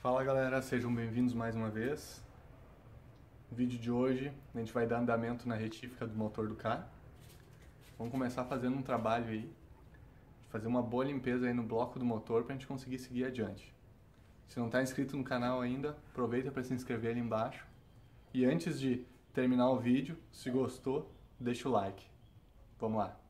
Fala galera, sejam bem-vindos mais uma vez. No vídeo de hoje a gente vai dar andamento na retífica do motor do carro. Vamos começar fazendo um trabalho aí, fazer uma boa limpeza aí no bloco do motor para a gente conseguir seguir adiante. Se não está inscrito no canal ainda, aproveita para se inscrever ali embaixo. E antes de terminar o vídeo, se gostou, deixa o like. Vamos lá!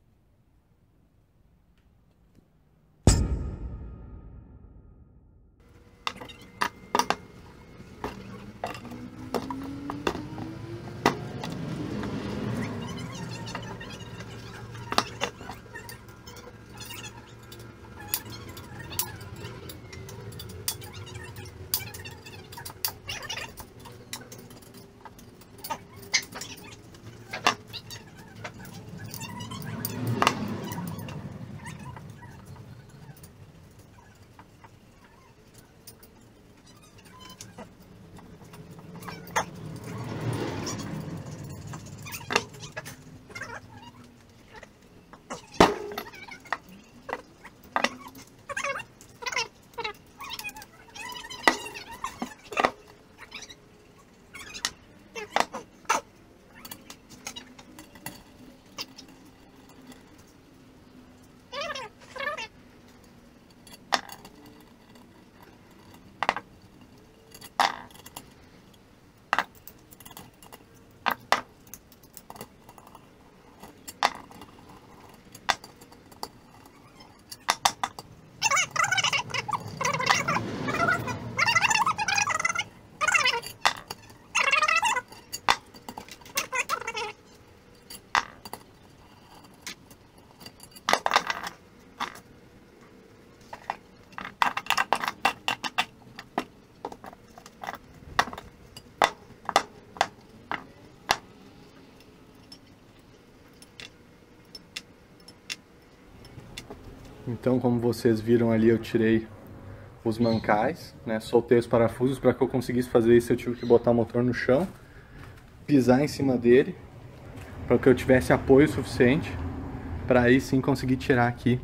Então, como vocês viram ali, eu tirei os mancais, né? Soltei os parafusos. Para que eu conseguisse fazer isso, eu tive que botar o motor no chão, pisar em cima dele, para que eu tivesse apoio suficiente, para aí sim conseguir tirar aqui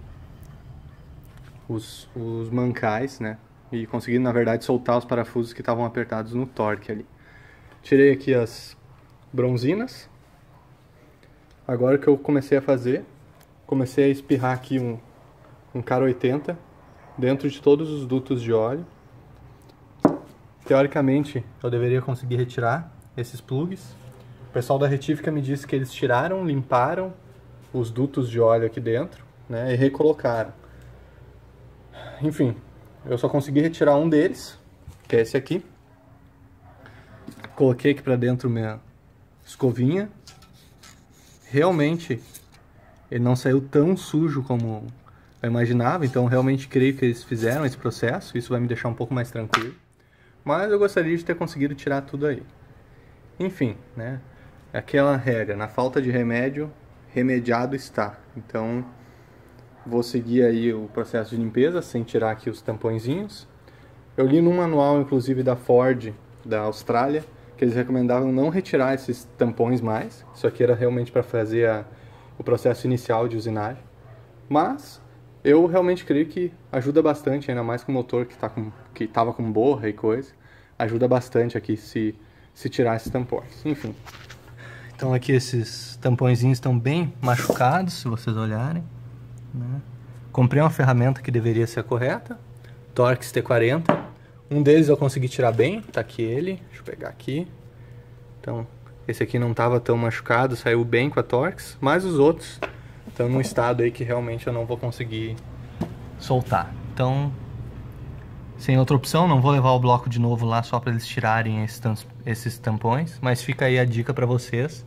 os mancais, né? E conseguir, na verdade, soltar os parafusos que estavam apertados no torque ali. Tirei aqui as bronzinas. Agora o que eu comecei a fazer, comecei a espirrar aqui um Cara 80 dentro de todos os dutos de óleo. Teoricamente eu deveria conseguir retirar esses plugs. O pessoal da retífica me disse que eles tiraram, limparam os dutos de óleo aqui dentro, né, e recolocaram. Enfim, eu só consegui retirar um deles, que é esse aqui. Coloquei aqui para dentro minha escovinha. Realmente ele não saiu tão sujo como eu imaginava, então realmente creio que eles fizeram esse processo. Isso vai me deixar um pouco mais tranquilo, mas eu gostaria de ter conseguido tirar tudo aí. Enfim, né, aquela regra, na falta de remédio, remediado está. Então vou seguir aí o processo de limpeza sem tirar aqui os tampõezinhos. Eu li num manual, inclusive da Ford, da Austrália, que eles recomendavam não retirar esses tampões mais. Isso aqui era realmente para fazer o processo inicial de usinagem, mas eu realmente creio que ajuda bastante, ainda mais com o motor que estava com borra e coisa. Ajuda bastante aqui se tirar esses tampões. Enfim. Então aqui esses tampõezinhos estão bem machucados, se vocês olharem, né? Comprei uma ferramenta que deveria ser a correta, Torx T40. Um deles eu consegui tirar bem, tá aqui ele. Deixa eu pegar aqui. Então esse aqui não estava tão machucado, saiu bem com a Torx, mas os outros estão num estado aí que realmente eu não vou conseguir soltar. Então, sem outra opção, não vou levar o bloco de novo lá só para eles tirarem esses tampões, mas fica aí a dica para vocês.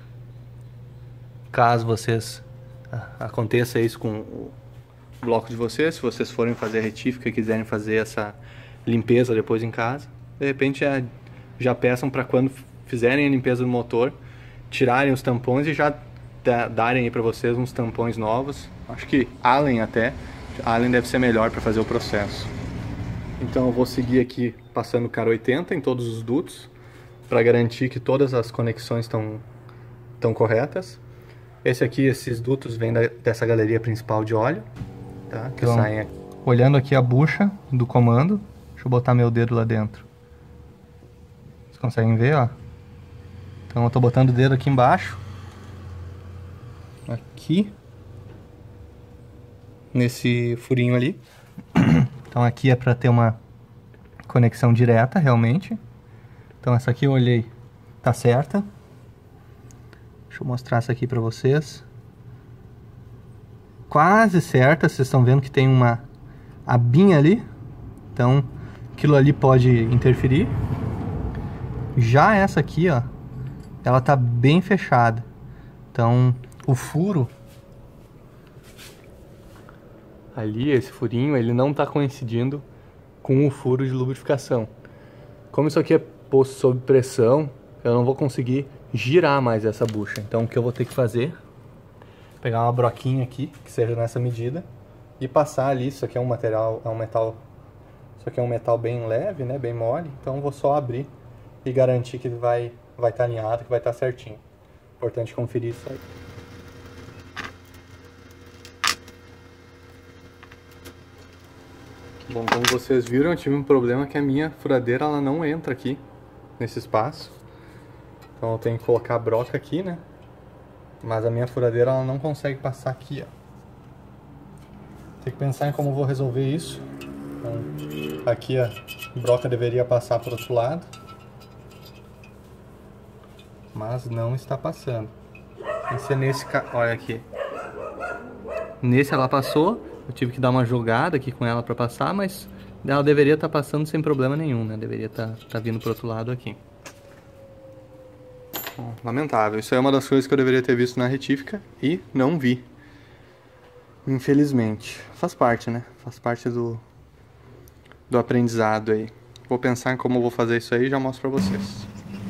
Caso vocês aconteça isso com o bloco de vocês, se vocês forem fazer a retífica e quiserem fazer essa limpeza depois em casa, de repente já peçam para quando fizerem a limpeza do motor, tirarem os tampões e já darem aí para vocês uns tampões novos. Acho que Allen deve ser melhor para fazer o processo. Então eu vou seguir aqui passando o Cara 80 em todos os dutos para garantir que todas as conexões estão corretas. Esses dutos vêm dessa galeria principal de óleo, tá? Que então, saem aqui. Olhando aqui a bucha do comando, Deixa eu botar meu dedo lá dentro. Vocês conseguem ver, ó? Então eu tô botando o dedo aqui embaixo. Aqui. Nesse furinho ali. Então aqui é pra ter uma conexão direta, realmente. Então essa aqui eu olhei, tá certa. Deixa eu mostrar essa aqui pra vocês. Quase certa, vocês estão vendo que tem uma abinha ali. Então aquilo ali pode interferir. Já essa aqui, ó, ela tá bem fechada. Então o furo ali, esse furinho, ele não tá coincidindo com o furo de lubrificação. Como isso aqui é posto sob pressão, eu não vou conseguir girar mais essa bucha. Então o que eu vou ter que fazer, pegar uma broquinha aqui, que seja nessa medida, e passar ali. Isso aqui é um material, isso aqui é um metal bem leve, né, bem mole. Então eu vou só abrir e garantir que ele vai estar alinhado, que vai estar certinho. Importante conferir isso aí. Bom, como vocês viram, eu tive um problema que a minha furadeira ela não entra aqui nesse espaço. Então eu tenho que colocar a broca aqui, né? Mas a minha furadeira ela não consegue passar aqui, ó. Tem que pensar em como eu vou resolver isso. Então, aqui a broca deveria passar para o outro lado, mas não está passando. Esse é nesse, olha aqui. Nesse ela passou. Eu tive que dar uma jogada aqui com ela para passar, mas ela deveria estar passando sem problema nenhum, né? Deveria estar vindo pro outro lado aqui. Bom, lamentável. Isso é uma das coisas que eu deveria ter visto na retífica e não vi. Infelizmente. Faz parte, né? Faz parte do aprendizado aí. Vou pensar em como eu vou fazer isso aí e já mostro pra vocês.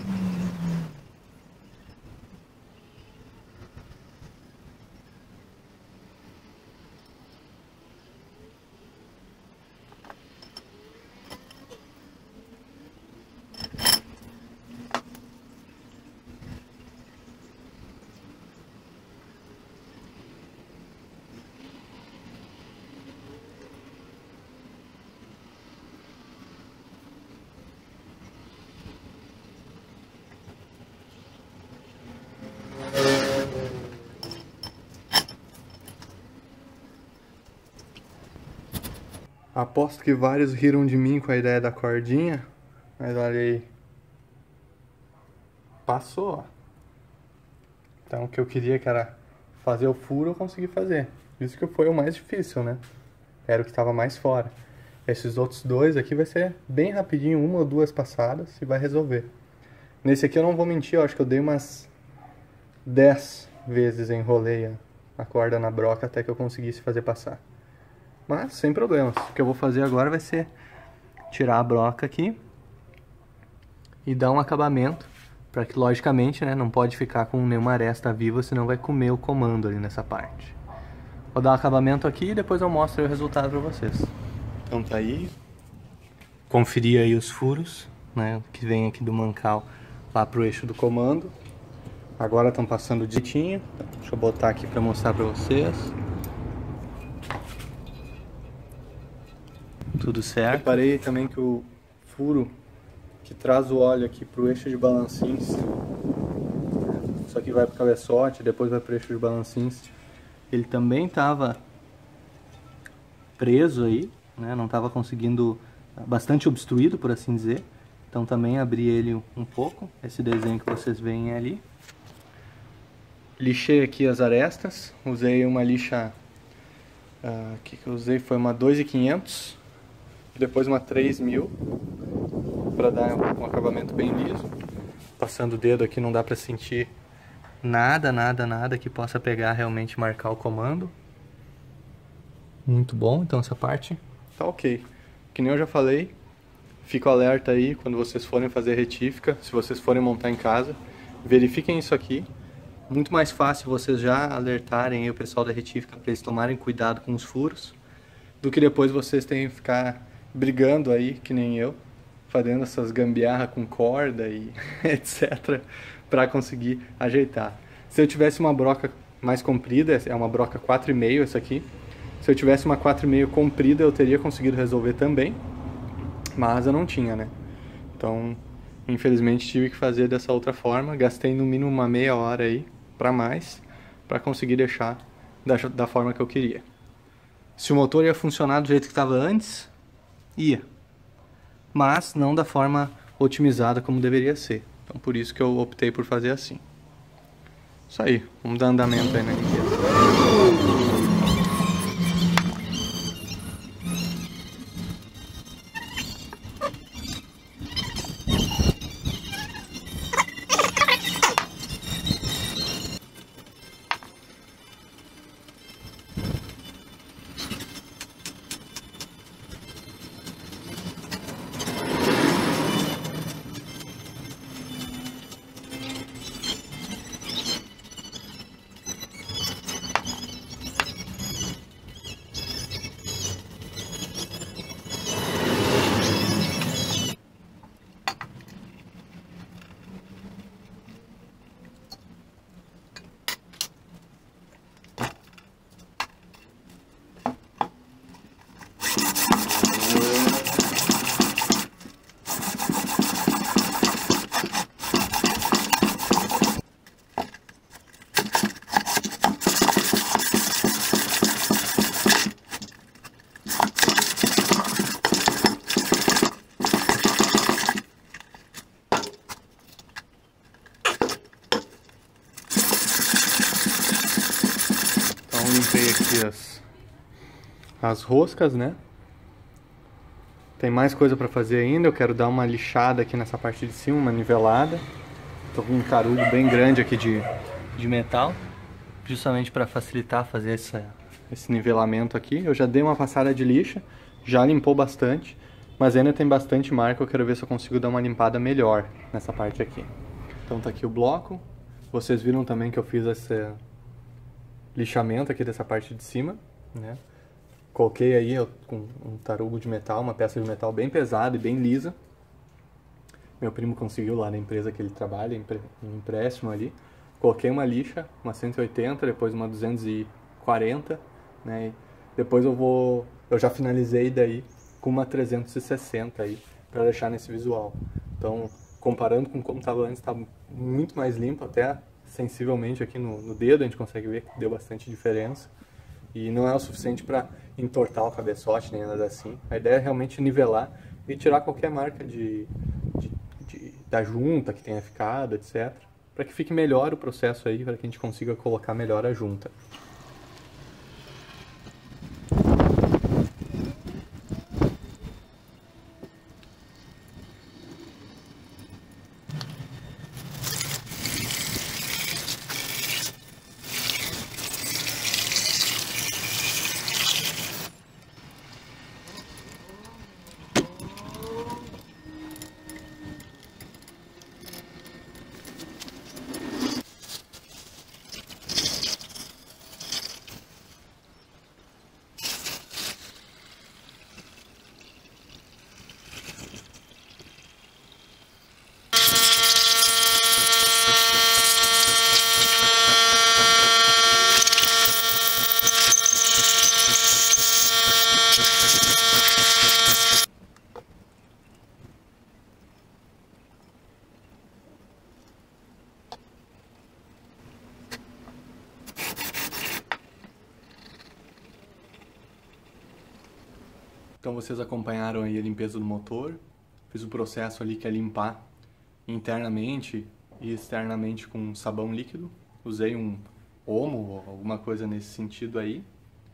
Aposto que vários riram de mim com a ideia da cordinha, mas olha aí. Passou, ó. Então o que eu queria, que era fazer o furo, eu consegui fazer. Isso que foi o mais difícil, né? Era o que estava mais fora. Esses outros dois aqui vai ser bem rapidinho, uma ou duas passadas e vai resolver. Nesse aqui eu não vou mentir, eu acho que eu dei umas 10 vezes, enrolei a corda na broca até que eu conseguisse fazer passar. Mas sem problemas. O que eu vou fazer agora vai ser tirar a broca aqui e dar um acabamento, para que logicamente, né, não pode ficar com nenhuma aresta viva, senão vai comer o comando ali nessa parte. Vou dar um acabamento aqui e depois eu mostro o resultado para vocês. Então tá aí. Conferir aí os furos, né, que vem aqui do mancal lá pro eixo do comando. Agora estão passando direitinho. Deixa eu botar aqui para mostrar para vocês. Tudo certo. Reparei também que o furo que traz o óleo aqui pro eixo de balancins, isso aqui vai pro cabeçote, depois vai pro eixo de balancins, ele também estava preso aí, né? Não estava conseguindo, bastante obstruído, por assim dizer. Então também abri ele um pouco, esse desenho que vocês veem ali. Lixei aqui as arestas, usei uma lixa, que eu usei foi uma 2.500. Depois uma 3.000 para dar um acabamento bem liso. Passando o dedo aqui não dá para sentir nada que possa pegar, realmente marcar o comando. Muito bom, então essa parte tá ok. Que nem eu já falei, fico alerta aí quando vocês forem fazer retífica, se vocês forem montar em casa, verifiquem isso aqui. Muito mais fácil vocês já alertarem aí o pessoal da retífica para eles tomarem cuidado com os furos, do que depois vocês terem que ficar brigando aí, que nem eu, fazendo essas gambiarra com corda e etc, para conseguir ajeitar. Se eu tivesse uma broca mais comprida, é uma broca 4,5 essa aqui, se eu tivesse uma 4,5 comprida eu teria conseguido resolver também, mas eu não tinha, né? Então, infelizmente tive que fazer dessa outra forma, gastei no mínimo uma meia hora aí, pra mais, pra conseguir deixar da forma que eu queria. Se o motor ia funcionar do jeito que estava antes, ia, mas não da forma otimizada como deveria ser. Então por isso que eu optei por fazer assim. Isso aí, vamos dar andamento aí na limpeza. Limpei aqui as roscas, né? Tem mais coisa pra fazer ainda, eu quero dar uma lixada aqui nessa parte de cima, uma nivelada. Tô com um carudo bem grande aqui de metal, justamente para facilitar fazer esse nivelamento aqui. Eu já dei uma passada de lixa, já limpou bastante, mas ainda tem bastante marca, eu quero ver se eu consigo dar uma limpada melhor nessa parte aqui. Então tá aqui o bloco, vocês viram também que eu fiz esse lixamento aqui dessa parte de cima, né? Coloquei aí com um tarugo de metal, uma peça de metal bem pesada e bem lisa. Meu primo conseguiu lá na empresa que ele trabalha, um empréstimo ali. Coloquei uma lixa, uma 180, depois uma 240, né? E depois eu já finalizei daí com uma 360 aí, para deixar nesse visual. Então, comparando com como estava antes, está muito mais limpo, até sensivelmente aqui no dedo a gente consegue ver que deu bastante diferença. E não é o suficiente para entortar o cabeçote, nem nada assim. A ideia é realmente nivelar e tirar qualquer marca da junta que tenha ficado, etc. Para que fique melhor o processo aí, para que a gente consiga colocar melhor a junta. Então vocês acompanharam aí a limpeza do motor, fiz o processo ali que é limpar internamente e externamente com sabão líquido, usei um Omo ou alguma coisa nesse sentido aí.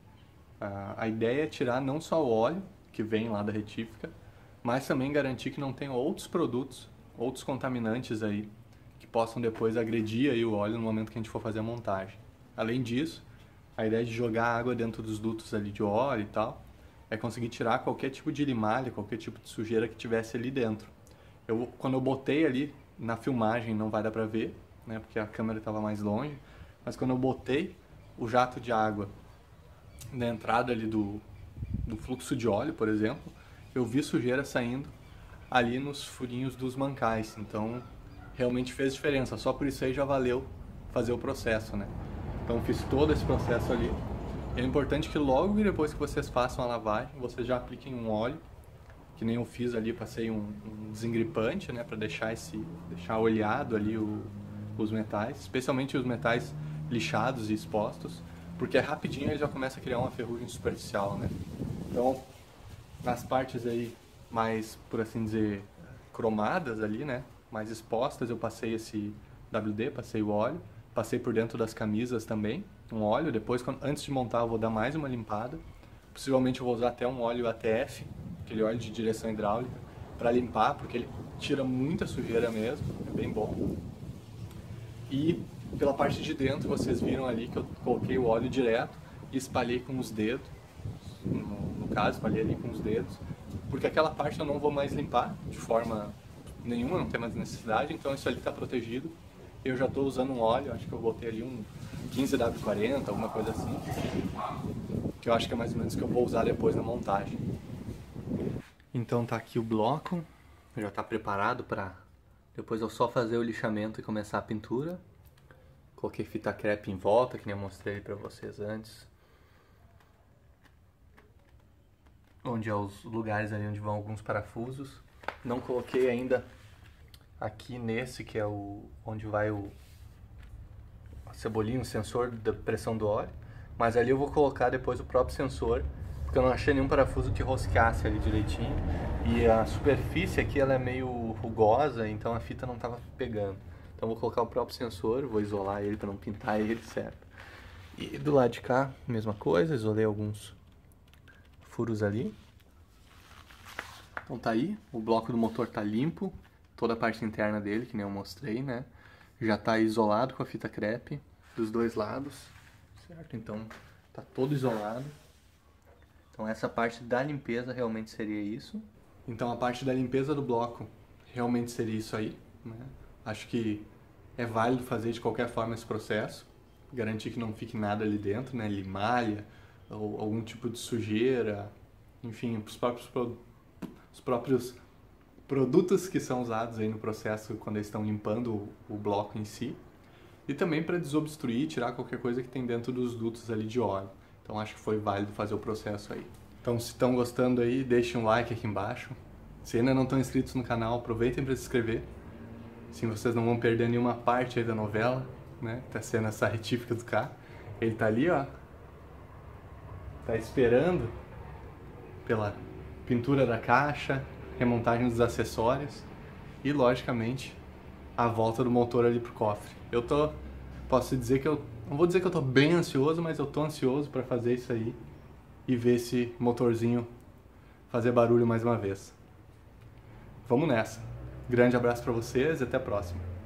A ideia é tirar não só o óleo que vem lá da retífica, mas também garantir que não tenha outros produtos, outros contaminantes aí, que possam depois agredir aí o óleo no momento que a gente for fazer a montagem. Além disso, a ideia de jogar água dentro dos dutos ali de óleo e tal, é conseguir tirar qualquer tipo de limalha, qualquer tipo de sujeira que tivesse ali dentro. Quando eu botei ali, na filmagem não vai dar pra ver, né, porque a câmera estava mais longe, mas quando eu botei o jato de água na entrada ali do fluxo de óleo, por exemplo, eu vi sujeira saindo ali nos furinhos dos mancais, então realmente fez diferença, só por isso aí já valeu fazer o processo, né? Então fiz todo esse processo ali. É importante que logo depois que vocês façam a lavagem, vocês já apliquem um óleo que nem eu fiz ali, passei um desengripante, né, para deixar oleado ali os metais, especialmente os metais lixados e expostos, porque rapidinho ele já começa a criar uma ferrugem superficial, né? Então, nas partes aí mais, por assim dizer, cromadas ali, né, mais expostas, eu passei esse WD, passei o óleo, passei por dentro das camisas também, um óleo. Depois, antes de montar, eu vou dar mais uma limpada. Possivelmente eu vou usar até um óleo ATF, aquele óleo de direção hidráulica, para limpar, porque ele tira muita sujeira mesmo, é bem bom. E pela parte de dentro, vocês viram ali que eu coloquei o óleo direto e espalhei com os dedos, no caso, espalhei ali com os dedos, porque aquela parte eu não vou mais limpar de forma nenhuma, não tem mais necessidade, então isso ali está protegido. Eu já estou usando um óleo, acho que eu botei ali um 15W40, alguma coisa assim, que eu acho que é mais ou menos o que eu vou usar depois na montagem. Então tá aqui o bloco, já está preparado para depois eu só fazer o lixamento e começar a pintura. Coloquei fita crepe em volta, que nem eu mostrei para vocês antes. Onde é os lugares ali onde vão alguns parafusos. Não coloquei ainda aqui nesse, que é onde vai a cebolinha, o sensor da pressão do óleo. Mas ali eu vou colocar depois o próprio sensor, porque eu não achei nenhum parafuso que rosqueasse ali direitinho. E a superfície aqui ela é meio rugosa, então a fita não estava pegando. Então eu vou colocar o próprio sensor, vou isolar ele para não pintar ele, certo? E do lado de cá, mesma coisa, isolei alguns furos ali. Então tá aí, o bloco do motor tá limpo, toda a parte interna dele, que nem eu mostrei, né? Já tá isolado com a fita crepe dos dois lados, certo? Então tá todo isolado. Então essa parte da limpeza realmente seria isso. Então a parte da limpeza do bloco realmente seria isso aí, né? Acho que é válido fazer de qualquer forma esse processo, garantir que não fique nada ali dentro, né? Limalha ou algum tipo de sujeira, enfim, os próprios produtos que são usados aí no processo quando eles estão limpando o bloco em si. E também para desobstruir, tirar qualquer coisa que tem dentro dos dutos ali de óleo. Então acho que foi válido fazer o processo aí. Então se estão gostando aí, deixem um like aqui embaixo. Se ainda não estão inscritos no canal, aproveitem para se inscrever. Assim vocês não vão perder nenhuma parte aí da novela, né? Tá sendo essa retífica do carro. Ele tá ali, ó. Tá esperando pela pintura da caixa, remontagem dos acessórios e, logicamente, a volta do motor ali pro cofre. Posso dizer que não vou dizer que eu tô bem ansioso, mas eu tô ansioso para fazer isso aí e ver esse motorzinho fazer barulho mais uma vez. Vamos nessa. Grande abraço para vocês e até a próxima.